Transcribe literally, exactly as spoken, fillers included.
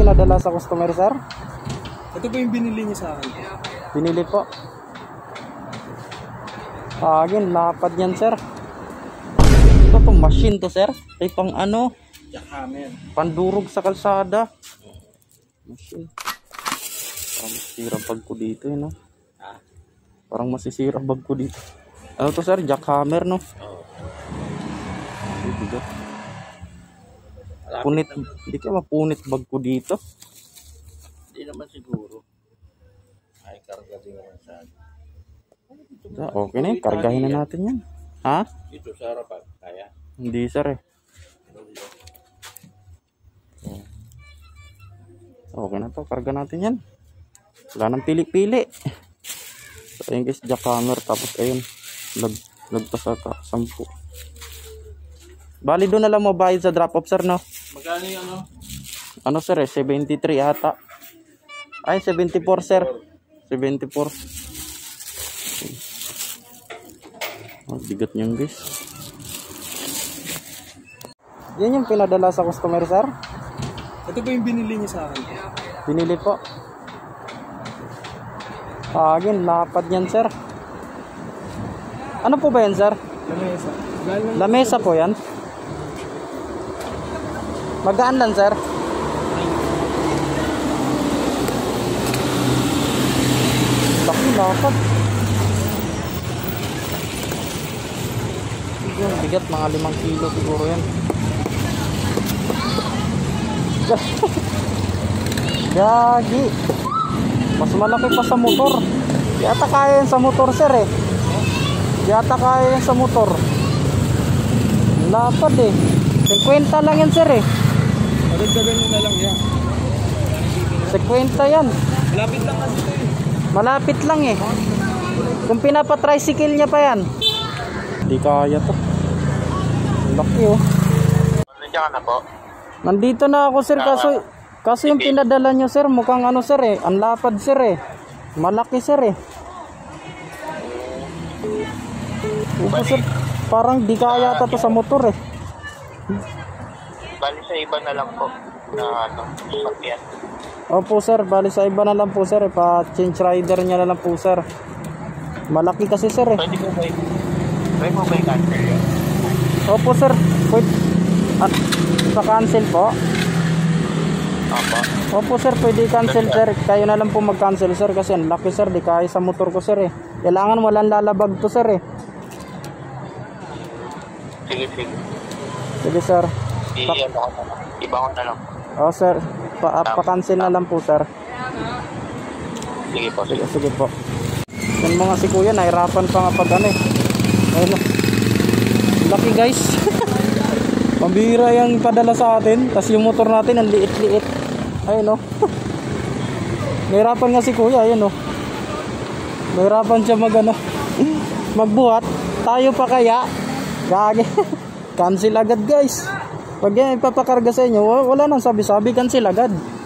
pinadala sa customer, sir? Ito po yung binili niya sa akin. Binili po. Agin, lapad yan, sir. Ito po, machine to, sir. Ay pang ano? Jackhammer. Pandurog sa kalsada. Machine. Parang masisira bag ko dito, eh, no? Ah? Parang masisira bag ko dito. Ano to, sir? Jackhammer, no? Oo. Ay, bigat. Punit. Hindi ka mapunit bag ko dito. Hindi naman siguro. Ay, karga din naman sa akin. Okay na yun. Kargahin na natin yan. Ha? Ito sa harapan. Kaya? Hindi, sir, eh. Okay na to. Karga natin yan. Wala nang pili-pili. So, ayun guys, jackhammer. Tapos, ayun. Lag, lagpas ata. Sampu. Bali doon na lang mo bayad sa drop-off, sir, no? Magkano yung ano? Ano, sir, eh? seventy-three ata. Ay, seventy-four, sir. seventy-four. Oh, bigat niyan, guys. Yan yung pinadala sa customer, sir? Ito po yung binili niya sa akin. Binili po. Agin, lapad yan, sir. Ano po ba yan, sir? Lamesa. Lamesa po yan. Magaan lang, sir. Laki, lapad. Yung bigat, mga limang kilo siguro yan. Gagi. Mas malaki pa sa motor. Yata kaya yan sa motor, sir, eh. Yata kaya yan sa motor. Lapad, eh. fifty lang yan, sir, eh. Madagdagan nyo na lang yan. fifty yan. Malapit lang kasi ito, eh. Malapit lang, eh. Kung pinapa-tricycle niya pa yan. Hindi kaya to. Laki, oh. Nandiyan ka na po? Nandito na ako, sir, kaso kaso yung pinadala nyo, sir, mukhang ano, sir, eh. Ang lapad, sir, eh. Malaki, sir, eh. Opo, sir. Parang di kaya ata to sa motor, eh. Bali sa iba na lang po na ano, sakyan. Opo, sir. Bali sa iba na lang po, sir, eh. Pa-change rider niya na lang po, sir. Malaki kasi, sir, eh. Pwede mo ba pwede mo ba i-cancel yun? Opo, sir. Pwede. At sa cancel po. Opo. Opo, sir. Pwede i-cancel, sir. Kayo na lang po mag-cancel, sir. Kasi ang laki, sir. Di kaya sa motor ko, sir, eh. Kailangan walang lalabag to, sir, eh. Sige, sige. Sige, sir. I, ano ko na lang. Iba ko na lang. Oh, sir. Pa Pa-cancel na lang po, sir. Sige po, Sige, sige. sige po. Yung mga si kuya, nahirapan pa nga pag ano, eh. Ayun, oh. Laki, guys. Pambihira yung padala sa atin. Tapos yung motor natin, ang liit-liit. Ayun, oh. Nahirapan nga si kuya, ayun, oh. Nahirapan siya mag, ano, magbuhat. Tayo pa kaya? Gagi. Cancel agad, guys. Pag yan ipapakarga sa inyo, wala nang sabi-sabi, cancel agad.